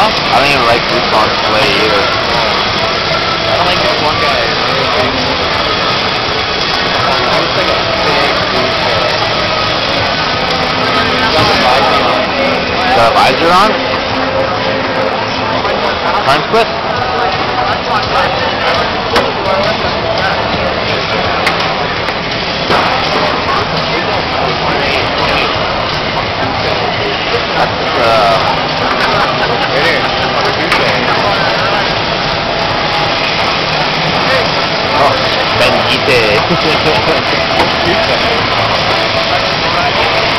Huh? I don't even like Rukon's play either. I don't like this one guy. He looks like a big douchebag. He's got a visor on. Got a visor on? Time split? Oh, Benite.